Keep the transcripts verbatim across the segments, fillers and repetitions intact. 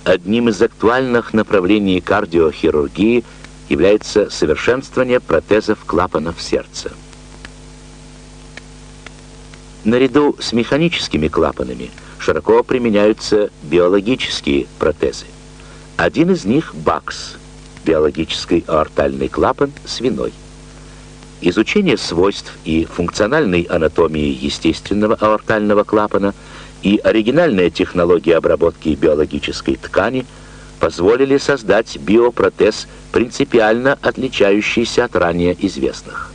одним из актуальных направлений кардиохирургии является совершенствование протезов клапанов сердца. Наряду с механическими клапанами широко применяются биологические протезы. Один из них – бакс – биологический аортальный клапан свиной. Изучение свойств и функциональной анатомии естественного аортального клапана и оригинальная технология обработки биологической ткани позволили создать биопротез, принципиально отличающийся от ранее известных.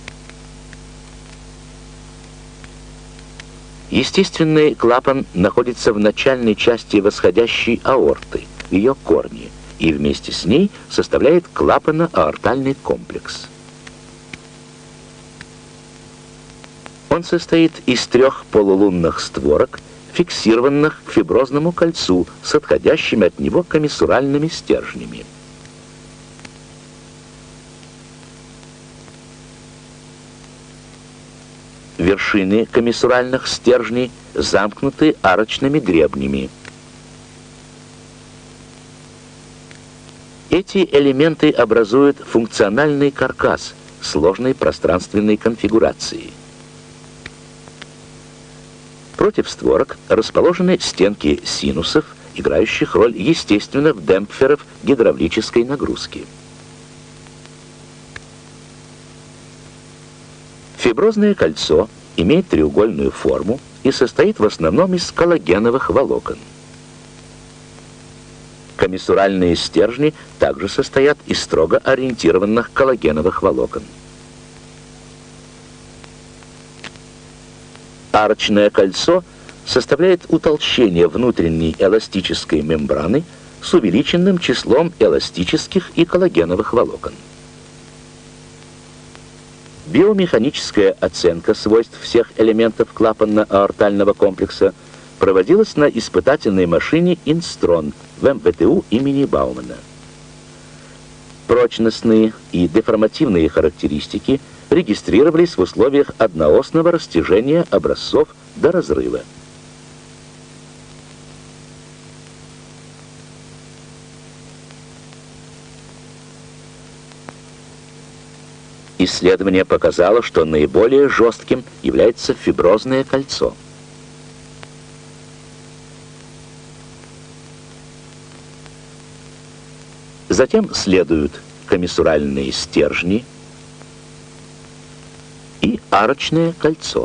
Естественный клапан находится в начальной части восходящей аорты, в ее корне, и вместе с ней составляет клапано-аортальный комплекс. Он состоит из трех полулунных створок, фиксированных к фиброзному кольцу с отходящими от него комиссуральными стержнями. Вершины комиссуральных стержней замкнуты арочными гребнями. Эти элементы образуют функциональный каркас сложной пространственной конфигурации. Против створок расположены стенки синусов, играющих роль естественных демпферов гидравлической нагрузки. Фиброзное кольцо имеет треугольную форму и состоит в основном из коллагеновых волокон. Комиссуральные стержни также состоят из строго ориентированных коллагеновых волокон. Арочное кольцо составляет утолщение внутренней эластической мембраны с увеличенным числом эластических и коллагеновых волокон. Биомеханическая оценка свойств всех элементов клапанно-аортального комплекса проводилась на испытательной машине «Инстрон» в эм вэ тэ у имени Баумана. Прочностные и деформативные характеристики регистрировались в условиях одноосного растяжения образцов до разрыва. Исследование показало, что наиболее жестким является фиброзное кольцо. Затем следуют комиссуральные стержни и арочное кольцо.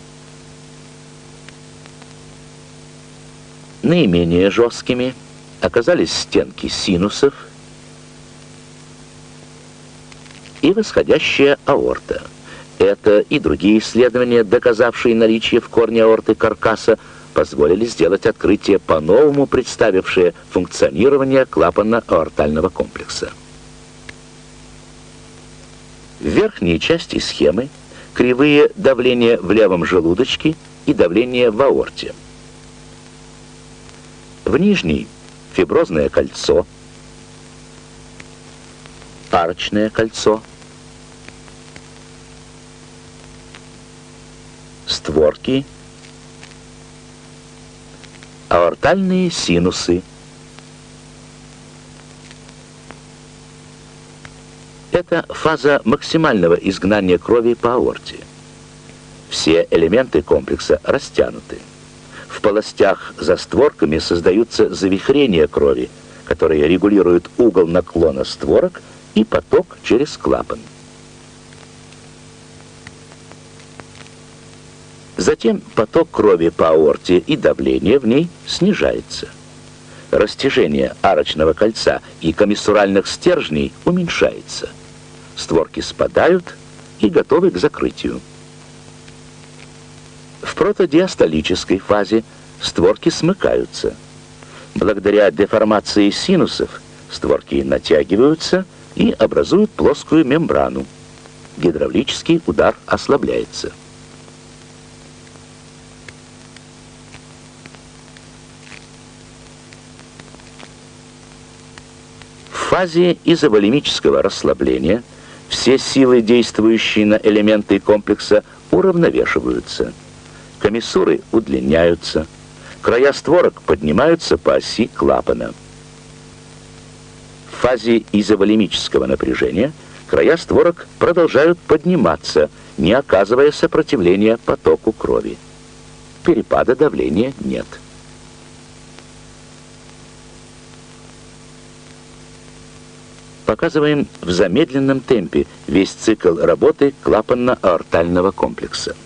Наименее жесткими оказались стенки синусов и восходящая аорта. Это и другие исследования, доказавшие наличие в корне аорты каркаса, позволили сделать открытие, по-новому представившее функционирование клапанно-аортального комплекса. В верхней части схемы кривые давления в левом желудочке и давление в аорте. В нижней — фиброзное кольцо, арочное кольцо, створки, аортальные синусы. Это фаза максимального изгнания крови по аорте. Все элементы комплекса растянуты. В полостях за створками создаются завихрения крови, которые регулируют угол наклона створок и поток через клапан. Затем поток крови по аорте и давление в ней снижается. Растяжение арочного кольца и комиссуральных стержней уменьшается. Створки спадают и готовы к закрытию. В протодиастолической фазе створки смыкаются. Благодаря деформации синусов створки натягиваются и образуют плоскую мембрану. Гидравлический удар ослабляется. В фазе изоволемического расслабления все силы, действующие на элементы комплекса, уравновешиваются. Комиссуры удлиняются, края створок поднимаются по оси клапана. фазе изоволемического напряжения края створок продолжают подниматься, не оказывая сопротивления потоку крови. Перепада давления нет. Показываем в замедленном темпе весь цикл работы клапанно-аортального комплекса.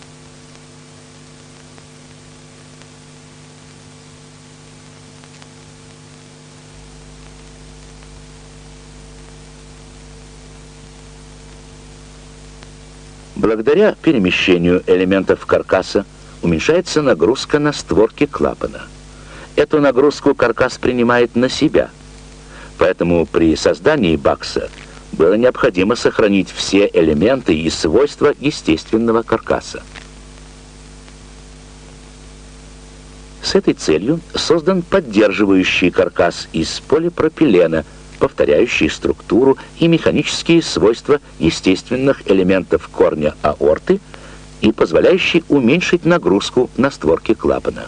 Благодаря перемещению элементов каркаса уменьшается нагрузка на створки клапана. Эту нагрузку каркас принимает на себя. Поэтому при создании бакса было необходимо сохранить все элементы и свойства естественного каркаса. С этой целью создан поддерживающий каркас из полипропилена, повторяющий структуру и механические свойства естественных элементов корня аорты и позволяющий уменьшить нагрузку на створки клапана.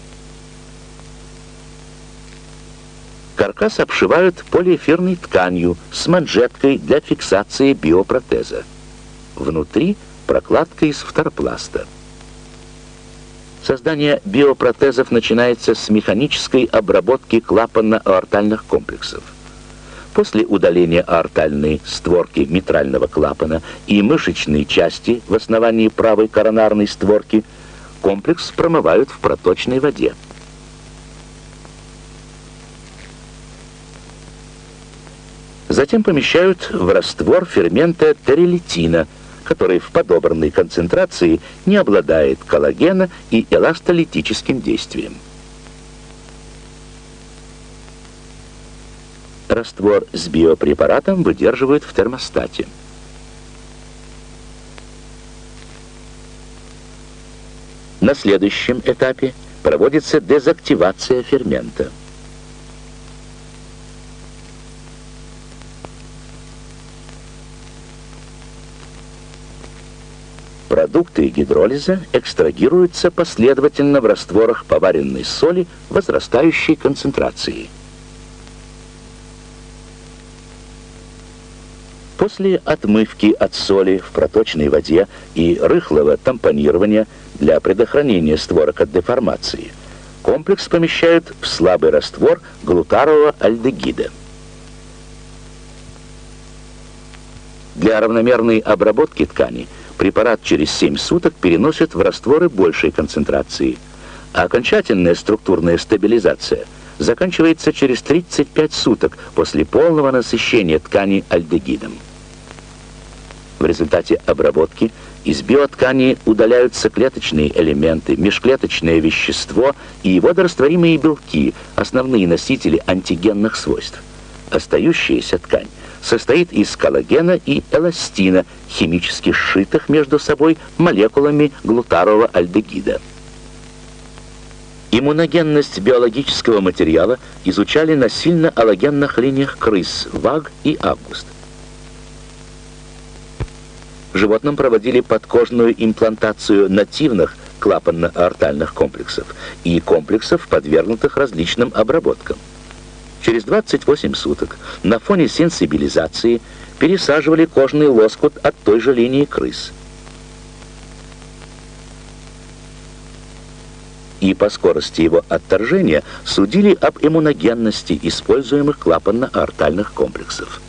Каркас обшивают полиэфирной тканью с манжеткой для фиксации биопротеза. Внутри прокладка из фторопласта. Создание биопротезов начинается с механической обработки клапанно-аортальных комплексов. После удаления аортальной створки митрального клапана и мышечной части в основании правой коронарной створки комплекс промывают в проточной воде. Затем помещают в раствор фермента терилитина, который в подобранной концентрации не обладает коллагена и эластолитическим действием. Раствор с биопрепаратом выдерживают в термостате. На следующем этапе проводится дезактивация фермента. Продукты гидролиза экстрагируются последовательно в растворах поваренной соли возрастающей концентрации. После отмывки от соли в проточной воде и рыхлого тампонирования для предохранения створок от деформации комплекс помещают в слабый раствор глутарового альдегида. Для равномерной обработки ткани препарат через семь суток переносят в растворы большей концентрации, а окончательная структурная стабилизация заканчивается через тридцать пять суток после полного насыщения ткани альдегидом. В результате обработки из биоткани удаляются клеточные элементы, межклеточное вещество и водорастворимые белки, основные носители антигенных свойств. Остающаяся ткань состоит из коллагена и эластина, химически сшитых между собой молекулами глутарового альдегида. Иммуногенность биологического материала изучали на сильно аллогенных линиях крыс Ваг и Август. Животным проводили подкожную имплантацию нативных клапанно-аортальных комплексов и комплексов, подвергнутых различным обработкам. Через двадцать восемь суток на фоне сенсибилизации пересаживали кожный лоскут от той же линии крыс. И по скорости его отторжения судили об иммуногенности используемых клапанно-аортальных комплексов.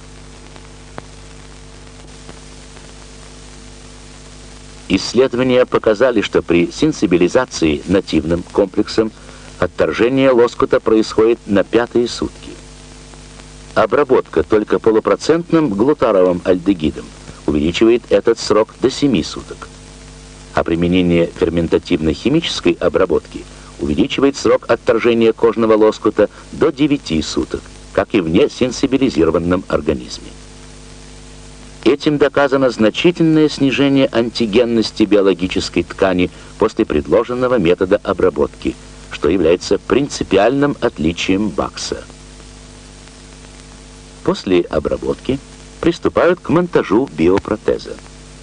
Исследования показали, что при сенсибилизации нативным комплексом отторжение лоскута происходит на пятые сутки. Обработка только полупроцентным глутаровым альдегидом увеличивает этот срок до семи суток. А применение ферментативно-химической обработки увеличивает срок отторжения кожного лоскута до девяти суток, как и в несенсибилизированном организме. Этим доказано значительное снижение антигенности биологической ткани после предложенного метода обработки, что является принципиальным отличием бакса. После обработки приступают к монтажу биопротеза.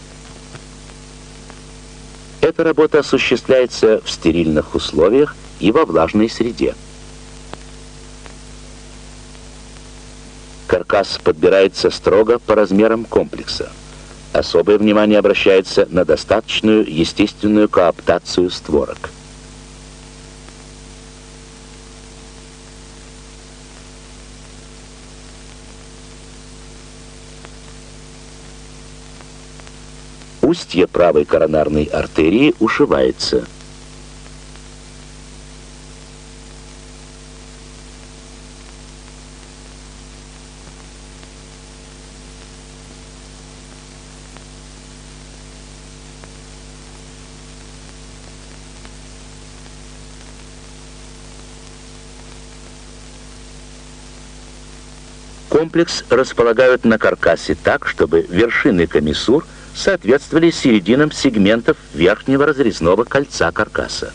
Эта работа осуществляется в стерильных условиях и во влажной среде. Каркас подбирается строго по размерам комплекса. Особое внимание обращается на достаточную естественную кооптацию створок. Устье правой коронарной артерии ушивается. Комплекс располагают на каркасе так, чтобы вершины комиссур соответствовали серединам сегментов верхнего разрезного кольца каркаса.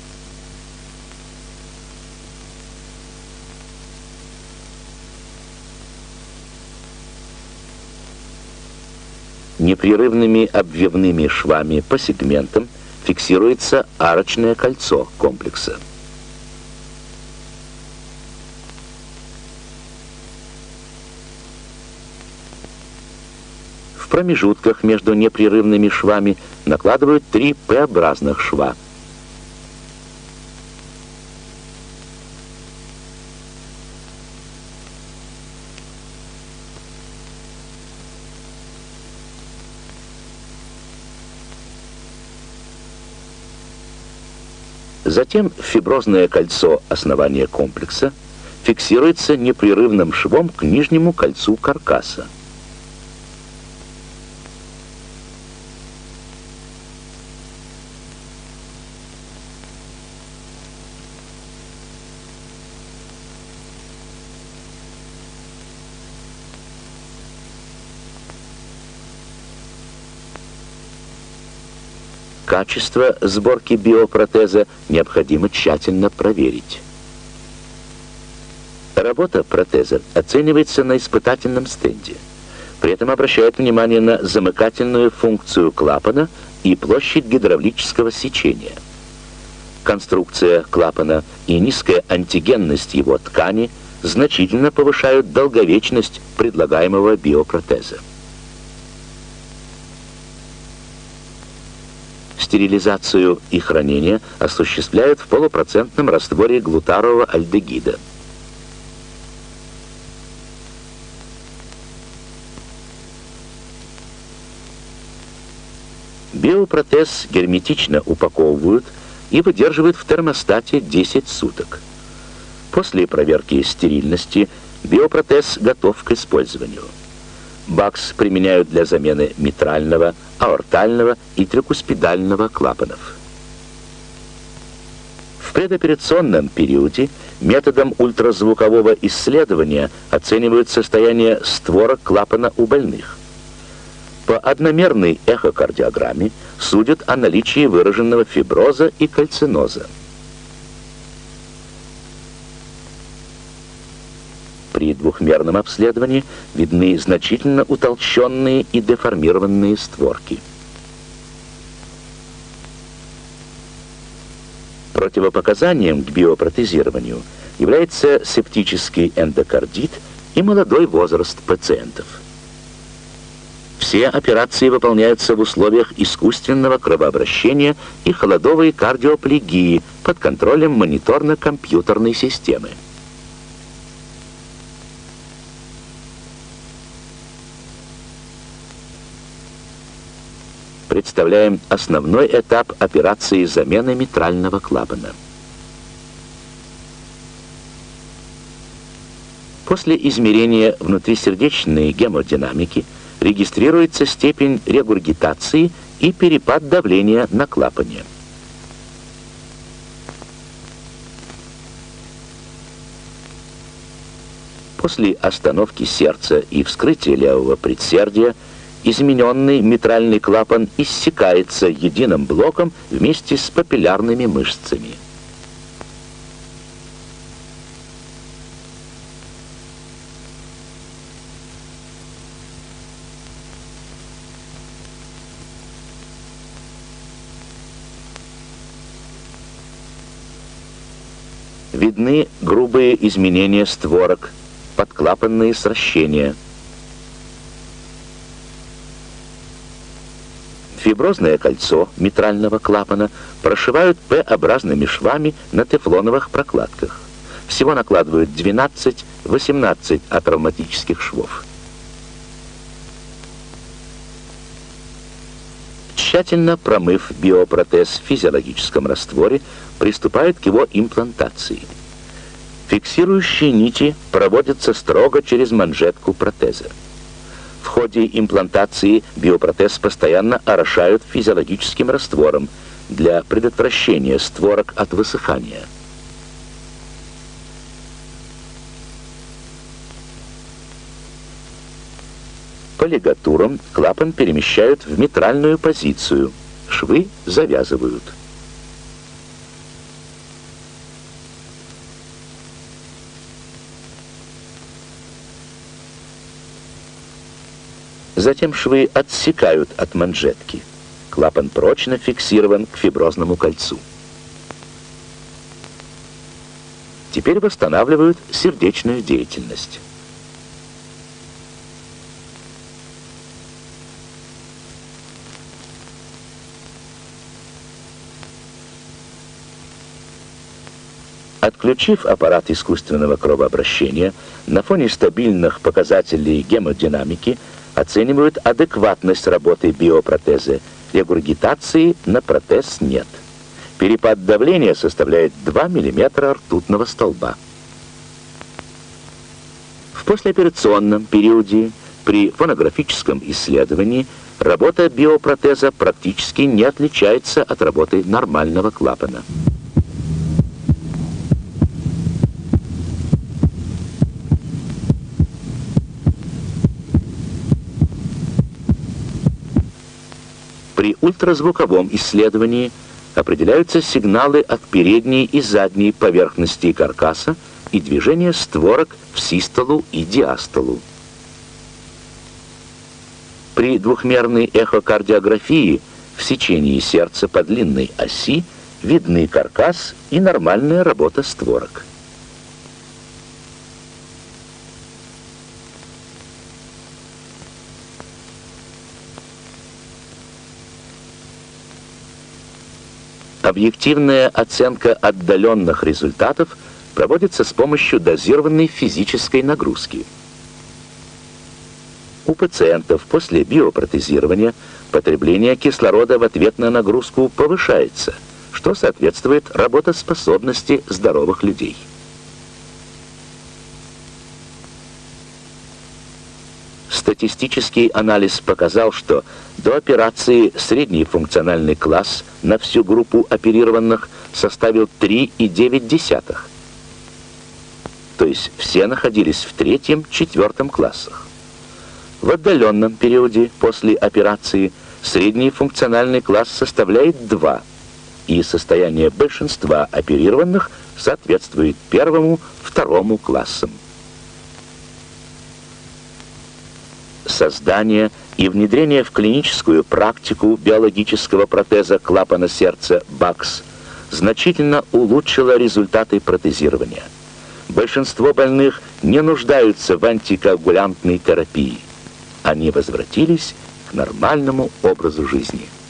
Непрерывными обвивными швами по сегментам фиксируется арочное кольцо комплекса. В промежутках между непрерывными швами накладывают три П-образных шва. Затем фиброзное кольцо основания комплекса фиксируется непрерывным швом к нижнему кольцу каркаса. Качество сборки биопротеза необходимо тщательно проверить. Работа протеза оценивается на испытательном стенде. При этом обращают внимание на замыкательную функцию клапана и площадь гидравлического сечения. Конструкция клапана и низкая антигенность его ткани значительно повышают долговечность предлагаемого биопротеза. Стерилизацию и хранение осуществляют в полупроцентном растворе глутарового альдегида. Биопротез герметично упаковывают и выдерживают в термостате десять суток. После проверки стерильности биопротез готов к использованию. БАКС применяют для замены митрального, аортального и трикуспидального клапанов. В предоперационном периоде методом ультразвукового исследования оценивают состояние створок клапана у больных. По одномерной эхокардиограмме судят о наличии выраженного фиброза и кальциноза. При двухмерном обследовании видны значительно утолщенные и деформированные створки. Противопоказанием к биопротезированию является септический эндокардит и молодой возраст пациентов. Все операции выполняются в условиях искусственного кровообращения и холодовой кардиоплегии под контролем мониторно-компьютерной системы. Представляем основной этап операции замены митрального клапана. После измерения внутрисердечной гемодинамики регистрируется степень регургитации и перепад давления на клапане. После остановки сердца и вскрытия левого предсердия измененный митральный клапан иссекается единым блоком вместе с папиллярными мышцами. Видны грубые изменения створок, подклапанные сращения, Фиброзное кольцо митрального клапана прошивают П-образными швами на тефлоновых прокладках. Всего накладывают двенадцать-восемнадцать атравматических швов. Тщательно промыв биопротез в физиологическом растворе, приступают к его имплантации. Фиксирующие нити проводятся строго через манжетку протеза. В ходе имплантации биопротез постоянно орошают физиологическим раствором для предотвращения створок от высыхания. По лигатурам клапан перемещают в митральную позицию, швы завязывают. Затем швы отсекают от манжетки. Клапан прочно фиксирован к фиброзному кольцу. Теперь восстанавливают сердечную деятельность. Отключив аппарат искусственного кровообращения, на фоне стабильных показателей гемодинамики оценивают адекватность работы биопротеза. Регургитации на протез нет. Перепад давления составляет два миллиметра ртутного столба. В послеоперационном периоде при фонографическом исследовании работа биопротеза практически не отличается от работы нормального клапана. При ультразвуковом исследовании определяются сигналы от передней и задней поверхности каркаса и движение створок в систолу и диастолу. При двухмерной эхокардиографии в сечении сердца по длинной оси видны каркас и нормальная работа створок. Объективная оценка отдаленных результатов проводится с помощью дозированной физической нагрузки. У пациентов после биопротезирования потребление кислорода в ответ на нагрузку повышается, что соответствует работоспособности здоровых людей. Статистический анализ показал, что до операции средний функциональный класс на всю группу оперированных составил три и девять десятых. То есть все находились в третьем-четвертом классах. В отдаленном периоде после операции средний функциональный класс составляет два, и состояние большинства оперированных соответствует первому-второму классам. Создание и внедрение в клиническую практику биологического протеза клапана сердца бакс значительно улучшило результаты протезирования. Большинство больных не нуждаются в антикоагулянтной терапии. Они возвратились к нормальному образу жизни.